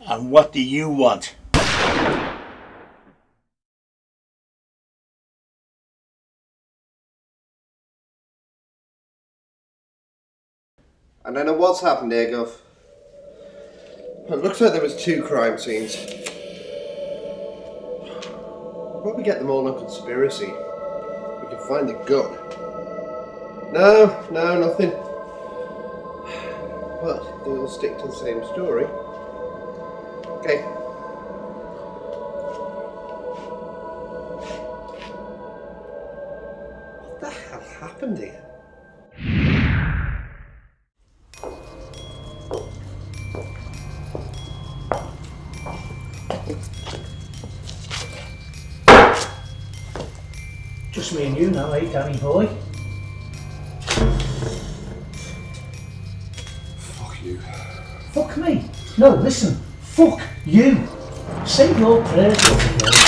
And what do you want? I don't know what's happened here, Gov. It looks like there was 2 crime scenes. Probably get them all on conspiracy. We can find the gun. No, nothing. Well, they all stick to the same story. Okay. What the hell happened here? Just me and you now, eh, Danny boy? Fuck you. Fuck me? No, listen. Fuck you. Say your prayers, little boy.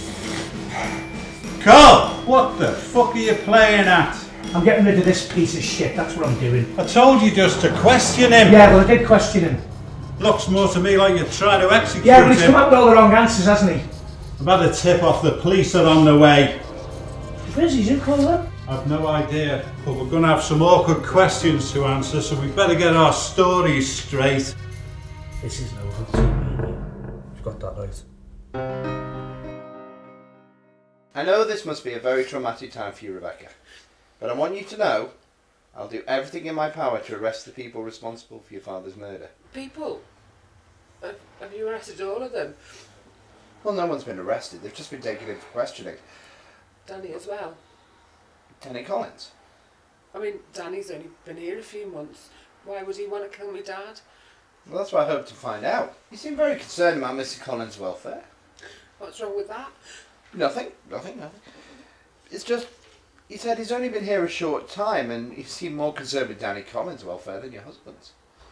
Carl, what the fuck are you playing at? I'm getting rid of this piece of shit, that's what I'm doing. I told you just to question him. Yeah, well I did question him. Looks more to me like you're trying to execute Yeah, but he's him. come up with all the wrong answers, hasn't he? I've had a tip off, the police are on the way. Where's his caller? I've no idea, but we're going to have some awkward questions to answer, so we better get our stories straight. This is no good TV. You've got that right. I know this must be a very traumatic time for you, Rebecca, but I want you to know I'll do everything in my power to arrest the people responsible for your father's murder. People? Have you arrested all of them? Well, no one's been arrested, they've just been taken in for questioning. Danny as well? Danny Collins? I mean, Danny's only been here a few months. Why would he want to kill my dad? Well, that's what I hope to find out. You seem very concerned about Mr. Collins' welfare. What's wrong with that? Nothing. It's just, he said he's only been here a short time and you seem more concerned with Danny Collins' welfare than your husband's.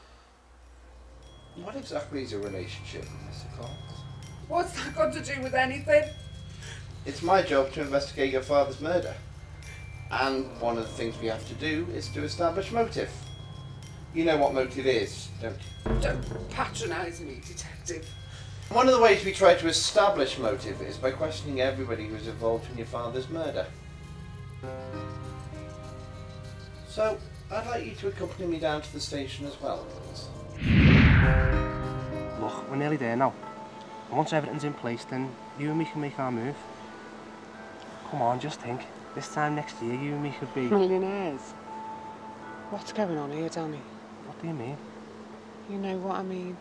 What exactly is your relationship with Mr. Collins? What's that got to do with anything? It's my job to investigate your father's murder. And one of the things we have to do is to establish motive. You know what motive is, don't you? Don't patronise me, detective. One of the ways we try to establish motive is by questioning everybody who's involved in your father's murder. So, I'd like you to accompany me down to the station as well, please. Look, we're nearly there now. And once everything's in place, then you and me can make our move. Come on, just think. This time next year, you and me could be... Millionaires. What's going on here, Danny? What do you mean? You know what I mean.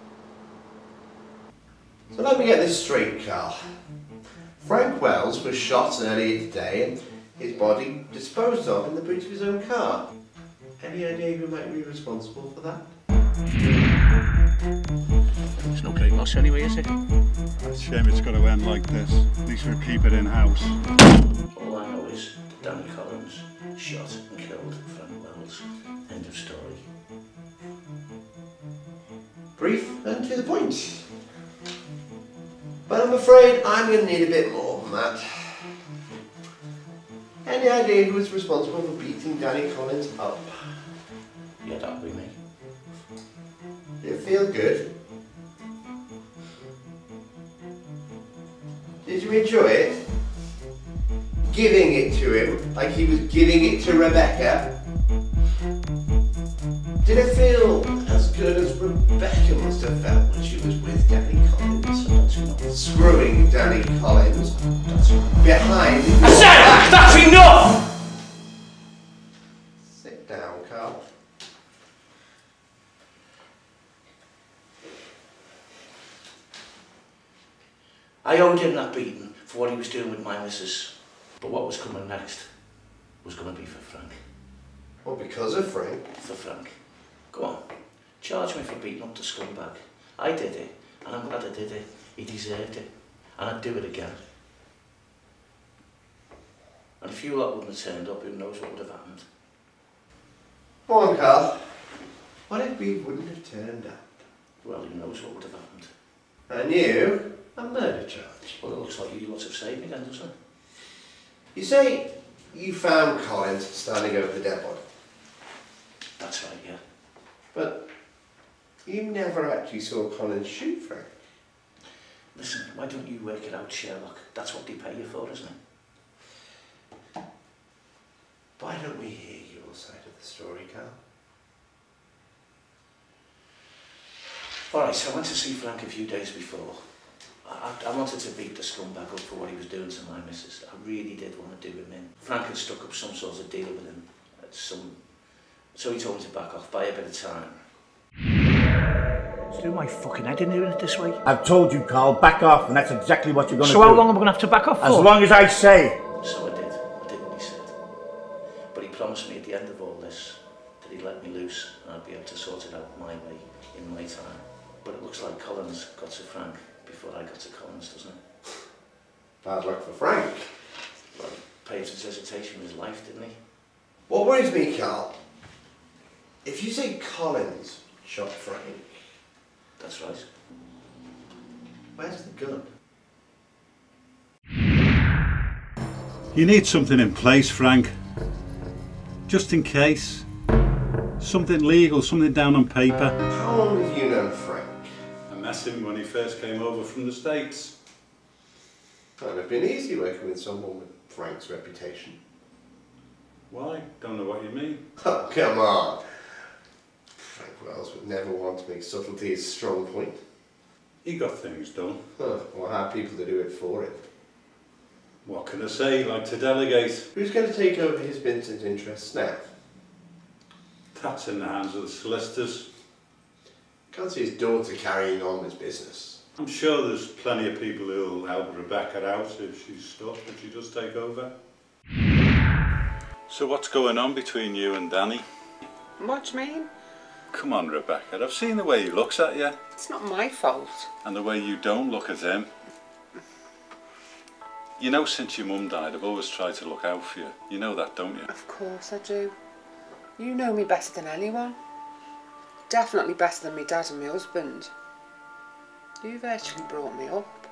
So let me get this straight, Carl. Frank Wells was shot earlier today and his body disposed of in the boot of his own car. Any idea who might be responsible for that? It's no great loss anyway, is it? It's a shame it's got to end like this. At least we'll keep it in-house. All I know is Danny Collins shot and killed Frank Wells. End of story. Brief and to the point. But I'm afraid I'm going to need a bit more than that. Any idea who was responsible for beating Danny Collins up? Yeah, that'll be me. Did it feel good? Did you enjoy it? Giving it to him like he was giving it to Rebecca? Did it feel as good as Rebecca must have felt when she was with Danny Collins? That's enough. Screwing Danny Collins behind his I said that's enough! Sit down, Carl. I owed him that beating for what he was doing with my missus. But what was coming next was going to be for Frank. Well, because of Frank. For Frank. Go on, charge me for beating up the scumbag. I did it, and I'm glad I did it. He deserved it, and I'd do it again. And if you lot wouldn't have turned up, who knows what would have happened. Go on, Carl. What if we wouldn't have turned up? Well, who knows what would have happened. And you, a murder charge. Well, it looks like you lot have saved me then, doesn't it? You say you found Collins standing over the dead body. That's right, yeah. But you never actually saw Collins shoot Frank. Listen, why don't you work it out, Sherlock? That's what they pay you for, isn't it? Why don't we hear your side of the story, Carl? Alright, so I went to see Frank a few days before. I wanted to beat the scumbag up for what he was doing to my missus. I really did want to do him in. Frank had struck up some sort of deal with him. So he told me to back off, buy a bit of time. It's through my fucking head in doing it this way. I've told you, Carl, back off, and that's exactly what you're going to do. So how long am I going to have to back off for? As long as I say. So I did what he said. But he promised me at the end of all this that he'd let me loose and I'd be able to sort it out my way, in my time. But it looks like Collins got to Frank before I got to Collins, doesn't it? Bad luck for Frank. Well, he paid his hesitation with his life, didn't he? What worries me, Carl, if you say Collins shot Frank... That's right. Where's the gun? You need something in place, Frank. Just in case. Something legal, something down on paper. How long have you known Frank? I met him when he first came over from the States. Can't have been easy working with someone with Frank's reputation. Why? Don't know what you mean. Oh, come on. Frank Wells would never want to make subtlety his strong point. He got things done. Or have people to do it for him. What can I say? Like to delegate. Who's going to take over his Vincent interests now? That's in the hands of the solicitors. Can't see his daughter carrying on this business. I'm sure there's plenty of people who'll help Rebecca out if she's stuck, if she does take over. So what's going on between you and Danny? What do you mean? Come on, Rebecca, I've seen the way he looks at you. It's not my fault. And the way you don't look at him. You know, since your mum died, I've always tried to look out for you. You know that, don't you? Of course I do. You know me better than anyone. Definitely better than my dad and my husband. You virtually brought me up.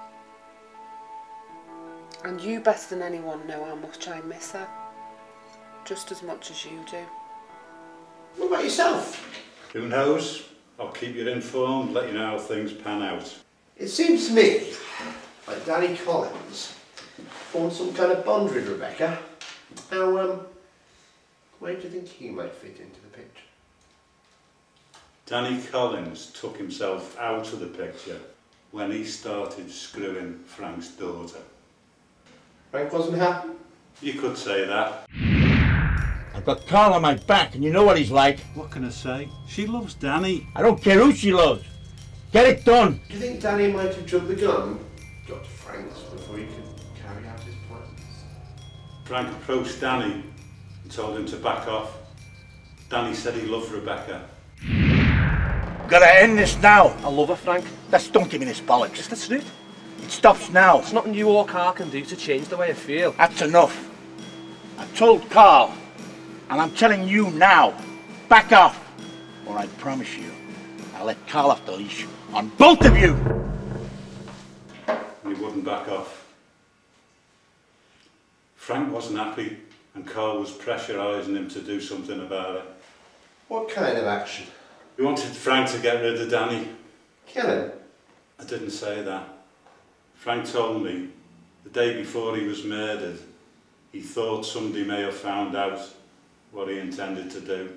And you better than anyone know how much I miss her. Just as much as you do. What about yourself? Who knows? I'll keep you informed, let you know how things pan out. It seems to me like Danny Collins formed some kind of bond with Rebecca. Now, where do you think he might fit into the picture? Danny Collins took himself out of the picture when he started screwing Frank's daughter. Frank wasn't happy? You could say that. I've got Carl on my back, and you know what he's like. What can I say? She loves Danny. I don't care who she loves. Get it done. Do you think Danny might have jumped the gun, got to Frank's before he could carry out his plans? Frank approached Danny and told him to back off. Danny said he loved Rebecca. Gotta end this now. I love her, Frank. Don't give me this bollocks. It's the truth. It stops now. There's nothing you or Carl can do to change the way I feel. That's enough. I told Carl, and I'm telling you now, back off, or I promise you, I'll let Carl off the leash on both of you. And he wouldn't back off. Frank wasn't happy, and Carl was pressurising him to do something about it. What kind of action? He wanted Frank to get rid of Danny. Kill him? I didn't say that. Frank told me the day before he was murdered, he thought somebody may have found out what he intended to do.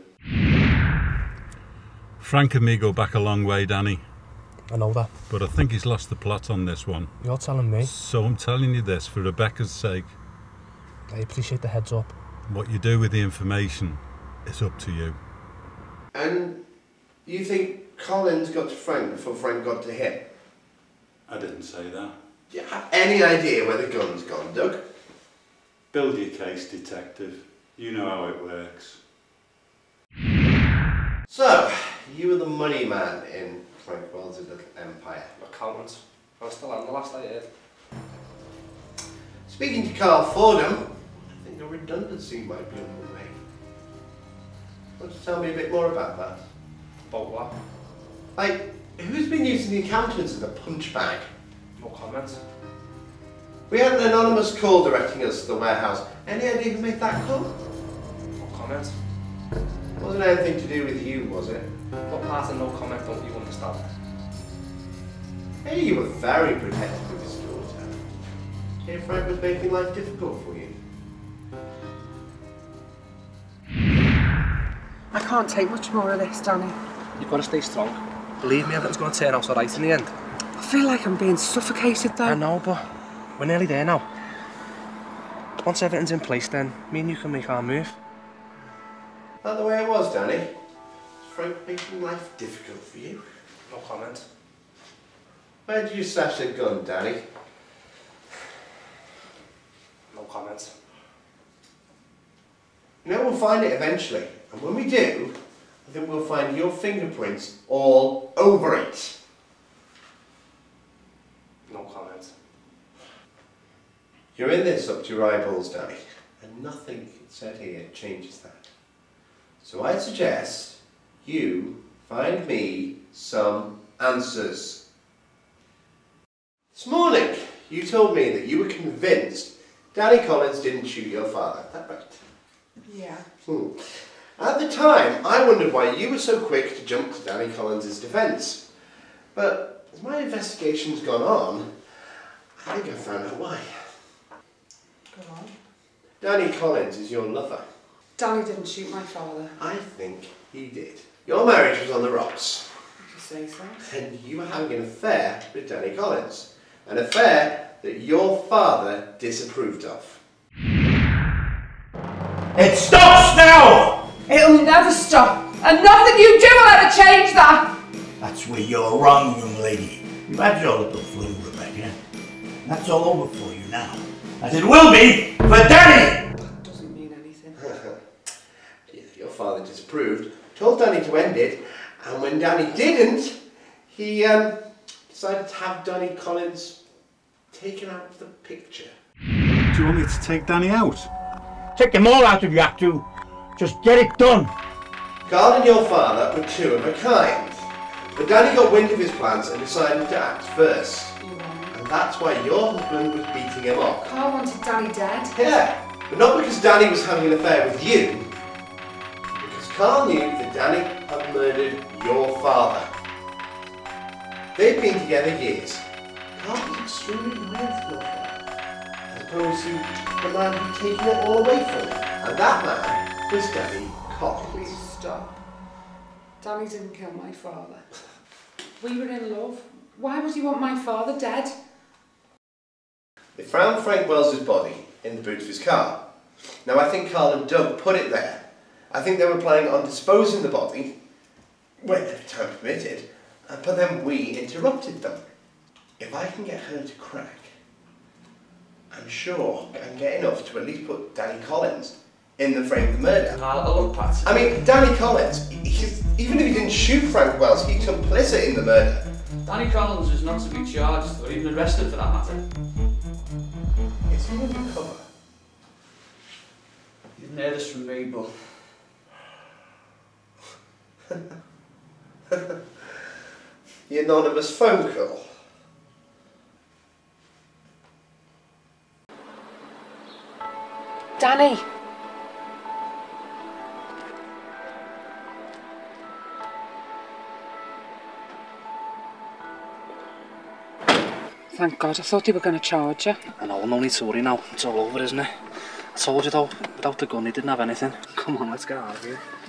Frank and me go back a long way, Danny. I know that. But I think he's lost the plot on this one. You're telling me? So I'm telling you this for Rebecca's sake. I appreciate the heads up. What you do with the information is up to you. And you think Collins got to Frank before Frank got to him? I didn't say that. Do you have any idea where the gun's gone, Doug? Build your case, detective. You know how it works. So, you were the money man in Frank Wells' little empire. Accountant. I was still on the last I heard. Speaking to Carl Fordham, I think a redundancy might be on the way. Want to tell me a bit more about that? About what? Like, who's been using the accountants as a punch bag? No comments. We had an anonymous call directing us to the warehouse. Any idea who made that call? No comments. Wasn't anything to do with you, was it? What part of no comment don't you understand? Hey, you were very protective of his daughter. Hey, Frank was making life difficult for you. I can't take much more of this, Danny. You've got to stay strong. Believe me, everything's going to turn out all right in the end. I feel like I'm being suffocated though. I know, but we're nearly there now. Once everything's in place, then me and you can make our move. Not the way it was, Danny. Is Frank making life difficult for you? No comment. Where did you stash the gun, Danny? No comment. You know, we'll find it eventually. And when we do, I think we'll find your fingerprints all over it. No comment. You're in this up to your eyeballs, Danny. And nothing said here changes that. So I suggest you find me some answers. This morning, you told me that you were convinced Danny Collins didn't shoot your father. Is that right? Yeah. At the time, I wondered why you were so quick to jump to Danny Collins' defence. But as my investigation's gone on, I think I found out why. Go on. Danny Collins is your lover. Danny didn't shoot my father. I think he did. Your marriage was on the rocks. Did you say so? And you were having an affair with Danny Collins. An affair that your father disapproved of. It stops now! It'll never stop. And nothing you do will ever change that. That's where you're wrong, young lady. You've had your little fling, Rebecca. That's all over for you now. As it will be for Danny! That doesn't mean anything. Your father disapproved, told Danny to end it, and when Danny didn't, he decided to have Danny Collins taken out of the picture. Do you want me to take Danny out? Take them all out if you have to. Just get it done. Carl and your father were two of a kind. But Danny got wind of his plans and decided to act first. And that's why your husband was beating him up. Carl wanted Danny dead. Yeah, but not because Danny was having an affair with you. Because Carl knew that Danny had murdered your father. They'd been together years. Carl was extremely loyal to your father, as opposed to the man who'd taken it all away from him. And that man was Danny Collins. Please stop. Danny didn't kill my father. We were in love. Why would he want my father dead? They found Frank Wells' body in the boot of his car. Now I think Carl and Doug put it there. I think they were planning on disposing the body, whenever time permitted, but then we interrupted them. If I can get her to crack, I'm sure I can get enough to at least put Danny Collins in the frame of the murder. Look, Pat. I mean, Danny Collins, even if he didn't shoot Frank Wells, he's complicit in the murder. Danny Collins is not to be charged or even arrested for that matter. Is he undercover? You didn't hear this from me, but... The anonymous phone call. Danny! Thank God, I thought they were going to charge you. I know, I'm only sorry now. It's all over, isn't it? I told you though, without the gun he didn't have anything. Come on, let's get out of here.